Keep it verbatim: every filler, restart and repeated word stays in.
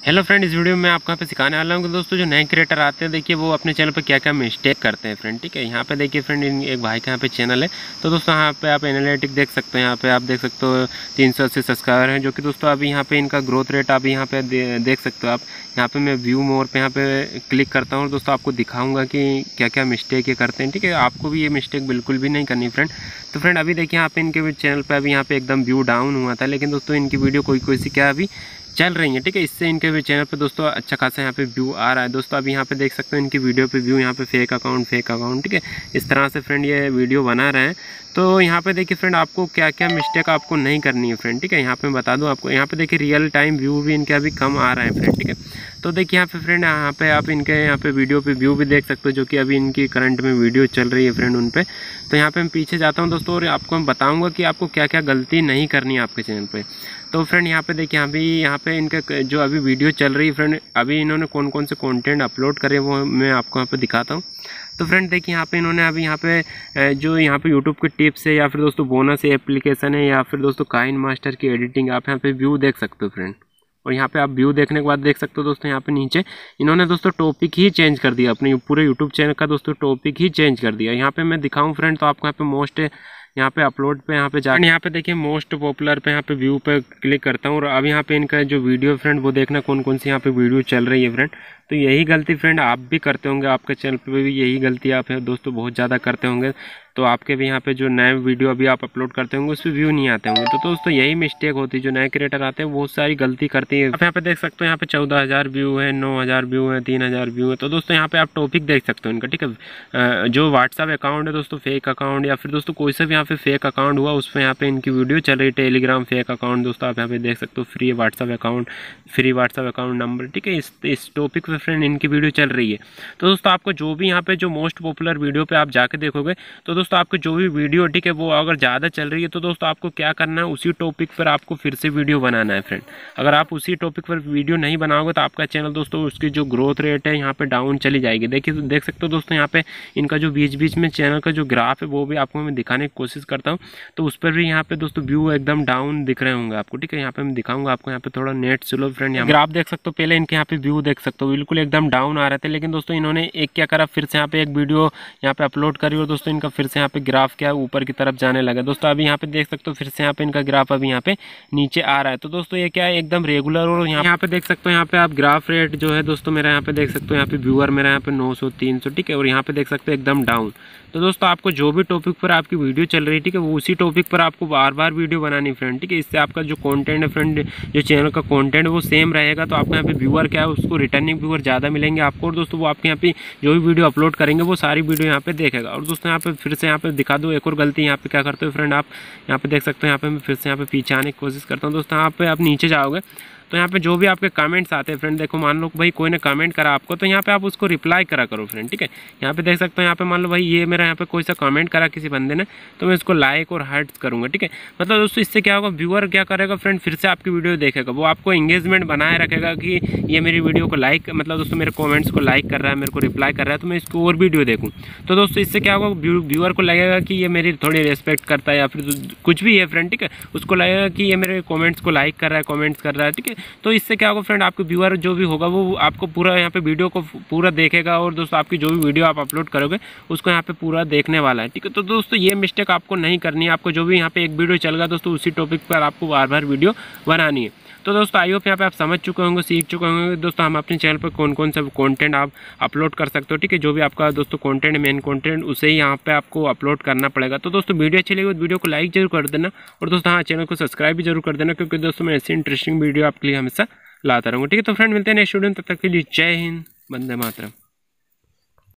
Hello friend, इस video में आपको यहाँ पे सिखाने वाला हूँ कि दोस्तों जो नए क्रिएटर आते हैं, देखिए वो अपने चैनल पे क्या क्या मिस्टेक करते हैं फ्रेंड। ठीक है, यहाँ पे देखिए फ्रेंड, एक भाई का यहाँ पे चैनल है। तो दोस्तों यहाँ पे आप एनालिटिक देख सकते हैं। यहाँ पे आप देख सकते हो तीन सौ अस्सी सब्सक्राइबर हैं, जो कि दोस्तों अभी यहाँ पे इनका ग्रोथ रेट अभी यहाँ पे दे, देख सकते हो आप। यहाँ पे मैं व्यू मोर पे यहाँ पे क्लिक करता हूँ, दोस्तों आपको दिखाऊंगा कि क्या क्या मिस्टेक ये करते हैं। ठीक है, आपको भी ये मिस्टेक बिल्कुल भी नहीं करनी फ्रेंड। तो फ्रेंड अभी देखिए यहाँ पे इनके चैनल पे अभी यहाँ पे एकदम व्यू डाउन हुआ था, लेकिन दोस्तों इनकी वीडियो कोई कोई सी क्या अभी चल रही है। ठीक है, इससे इनके भी चैनल पे दोस्तों अच्छा खासा यहाँ पे व्यू आ रहा है। दोस्तों अभी यहाँ पे देख सकते हो इनकी वीडियो पे व्यू, यहाँ पे फेक अकाउंट फेक अकाउंट ठीक है, इस तरह से फ्रेंड ये वीडियो बना रहे हैं। तो यहाँ पे देखिए फ्रेंड, आपको क्या क्या मिस्टेक आपको नहीं करनी है फ्रेंड। ठीक है, यहाँ पे मैं बता दूँ आपको। यहाँ पे देखिए रियल टाइम व्यू भी इनके अभी कम आ रहा है फ्रेंड। ठीक है, तो देखिए यहाँ पे फ्रेंड, यहाँ पे आप इनके यहाँ पे वीडियो पे व्यू भी देख सकते हो, जो कि अभी इनकी करंट में वीडियो चल रही है फ्रेंड उन पे। तो यहाँ पे मैं पीछे जाता हूँ दोस्तों, और आपको मैं बताऊँगा कि आपको क्या क्या गलती नहीं करनी है आपके चैनल पर। तो फ्रेंड यहाँ पे देखिए अभी यहाँ पे इनके जो अभी वीडियो चल रही है फ्रेंड, अभी इन्होंने कौन कौन से कंटेंट अपलोड करे वो मैं आपको यहाँ पे दिखाता हूँ। तो फ्रेंड देखिए यहाँ पे इन्होंने अभी यहाँ पे जो यहाँ पे यूट्यूब के टिप्स है, या फिर दोस्तों बोनस एप्लीकेशन है, या फिर दोस्तों काइन मास्टर की एडिटिंग, आप यहाँ पे व्यू देख सकते हो फ्रेंड। और यहाँ पे आप व्यू देखने के बाद देख सकते हो दोस्तों, यहाँ पे नीचे इन्होंने दोस्तों टॉपिक ही चेंज कर दिया, अपने पूरे यूट्यूब चैनल का दोस्तों टॉपिक ही चेंज कर दिया। यहाँ पे मैं दिखाऊँ फ्रेंड, तो आपको यहाँ पे मोस्ट यहाँ पे अपलोड पे यहाँ पे जाकर यहाँ पे देखिए मोस्ट पॉपुलर पे यहाँ पे व्यू पे क्लिक करता हूँ, और अब यहाँ पे इनका जो वीडियो फ्रेंड वो देखना कौन कौन सी यहाँ पे वीडियो चल रही है फ्रेंड। तो यही गलती फ्रेंड आप भी करते होंगे, आपके चैनल पे भी यही गलती आप है दोस्तों बहुत ज़्यादा करते होंगे। तो आपके भी यहाँ पे जो नए वीडियो अभी आप अपलोड करते होंगे उस पर व्यू नहीं आते होंगे। तो दोस्तों यही मिस्टेक होती है, जो नए क्रिएटर आते हैं बहुत सारी गलती करती है। आप यहाँ पे देख सकते हो, यहाँ पे चौदह हज़ार व्यू है, नौ हज़ार व्यू है, तीन हज़ार व्यू है। तो दोस्तों यहाँ पे आप टॉपिक देख सकते हो इनका। ठीक है, जो व्हाट्सअप अकाउंट है दोस्तों फेक अकाउंट, या फिर दोस्तों कोई सा भी यहाँ पे फेक अकाउंट हुआ उस पर यहाँ पे इनकी वीडियो चल रही है। टेलीग्राम फेक अकाउंट दोस्तों आप यहाँ पे देख सकते हो, free WhatsApp account, free WhatsApp account number. ठीक है, इस इस टॉपिक पे फ्रेंड इनकी वीडियो चल रही है। तो दोस्तों आपको जो भी यहाँ पे जो मोस्ट पॉपुलर वीडियो पे आप जाके देखोगे, तो दोस्तों आपको जो भी वीडियो ठीक है वो अगर ज़्यादा चल रही है, तो दोस्तों आपको क्या करना है, उसी टॉपिक पर आपको फिर से वीडियो बनाना है फ्रेंड। अगर आप उसी टॉपिक पर वीडियो नहीं बनाओगे तो आपका चैनल दोस्तों उसकी जो ग्रोथ रेट है यहाँ पे डाउन चली जाएगी। देखिए देख सकते हो दोस्तों, यहाँ पे इनका जो बीच बीच में चैनल का जो ग्राफ है वो भी आपको मैं दिखाने की कोशिश करता हूँ। तो उस पर भी यहाँ पे दोस्तों व्यू एकदम डाउन दिख रहे होंगे आपको। ठीक है, यहाँ पे मैं दिखाऊंगा आपको। यहाँ पे थोड़ा नेट स्लो फ्रेंड, यहाँ ग्राफ देख सकते हो। पहले इनके यहाँ पे व्यू देख सकते हो बिल्कुल एकदम डाउन आ रहे थे, लेकिन दोस्तों इन्होंने एक क्या करा, फिर से यहाँ पे एक वीडियो यहाँ पे अपलोड करी, और दोस्तों इनका फिर से यहाँ पे ग्राफ क्या ऊपर की तरफ जाने लगा। दोस्तों अभी यहाँ पे देख सकते हो फिर से यहाँ पे इनका ग्राफ अभी यहाँ पे नीचे आ रहा है। तो दोस्तों ये क्या है, एकदम रेगुलर। और यहाँ यहाँ पे देख सकते हो, यहाँ पे आप ग्राफ रेट जो है दोस्तों मेरा यहाँ पे देख सकते हो, यहाँ पे व्यूअर मेरा यहाँ पे नौ सौ तीन सौ ठीक है, और यहाँ पे देख सकते हो एकदम डाउन। तो दोस्तों आपको जो भी टॉपिक पर आपकी वीडियो चल रही है, ठीक है, वो उसी टॉपिक पर आपको बार बार वीडियो बनानी फ्रेंड। ठीक है, इससे आपका जो कंटेंट है फ्रेंड, जो चैनल का कंटेंट है वो सेम रहेगा। तो आपको यहाँ पे व्यूअर क्या है, उसको रिटर्निंग व्यूअर ज़्यादा मिलेंगे आपको, और दोस्तों वो आपके यहाँ पे जो भी वीडियो अपलोड करेंगे वो सारी वीडियो यहाँ पे देखेगा। और दोस्तों यहाँ पे फिर से यहाँ पे दिखा दो एक और गलती, यहाँ पे क्या करते हो फ्रेंड, आप यहाँ पे देख सकते हो, यहाँ पे मैं फिर से यहाँ पे पीछे आने की कोशिश करता हूँ। दोस्तों यहाँ पे आप नीचे जाओगे तो यहाँ पे जो भी आपके कमेंट्स आते हैं फ्रेंड, देखो मान लो भाई कोई ने कमेंट करा आपको, तो यहाँ पे आप उसको रिप्लाई करा करो फ्रेंड। ठीक है, यहाँ पे देख सकते हो, यहाँ पे मान लो भाई ये मेरा यहाँ पे कोई सा कमेंट करा किसी बंदे ने, तो मैं इसको लाइक और हार्ट करूँगा। ठीक है, मतलब दोस्तों इससे क्या होगा, व्यूअर क्या करेगा फ्रेंड, फिर से आपकी वीडियो देखेगा, वो आपको एंगेजमेंट बनाए रखेगा कि ये मेरी वीडियो को लाइक, मतलब दोस्तों मेरे कॉमेंट्स को लाइक कर रहा है, मेरे को रिप्लाई कर रहा है, तो मैं इसको और वीडियो देखूँ। तो दोस्तों इससे क्या होगा, व्यूअर को लगेगा कि ये मेरी थोड़ी रिस्पेक्ट करता है, या फिर कुछ भी है फ्रेंड। ठीक है, उसको लगेगा कि ये मेरे कॉमेंट्स को लाइक कर रहा है, कॉमेंट्स कर रहा है। ठीक है, तो इससे क्या फ्रेंड, आपके व्यूअर जो भी होगा वो आपको पूरा यहाँ पे वीडियो को पूरा देखेगा, और दोस्तों आपकी जो भी वीडियो आप अपलोड करोगे उसको यहाँ पे पूरा देखने वाला है। ठीक है, तो दोस्तों ये मिस्टेक आपको नहीं करनी है। आपको जो भी यहाँ पे एक वीडियो चलेगा दोस्तों उसी टॉपिक पर आपको बार बार वीडियो बनानी है। तो दोस्तों आई होप यहाँ पे आप समझ चुके होंगे, सीख चुके होंगे दोस्तों हम अपने चैनल पर कौन कौन सा कंटेंट आप अपलोड कर सकते हो। ठीक है, जो भी आपका दोस्तों कंटेंट, मेन कंटेंट, उसे ही यहाँ पे आपको अपलोड करना पड़ेगा। तो दोस्तों वीडियो अच्छी लगी तो वीडियो को लाइक जरूर कर देना, और दोस्तों हाँ चैनल को सब्सक्राइब भी जरूर कर देना, क्योंकि दोस्तों मैं ऐसी इंटरेस्टिंग वीडियो आपके लिए हमेशा लाता रहूँगा। ठीक है, तो फ्रेंड मिलते हैं नेक्स्ट वीडियो में, तब तक के लिए जय हिंद, वंदे मातरम।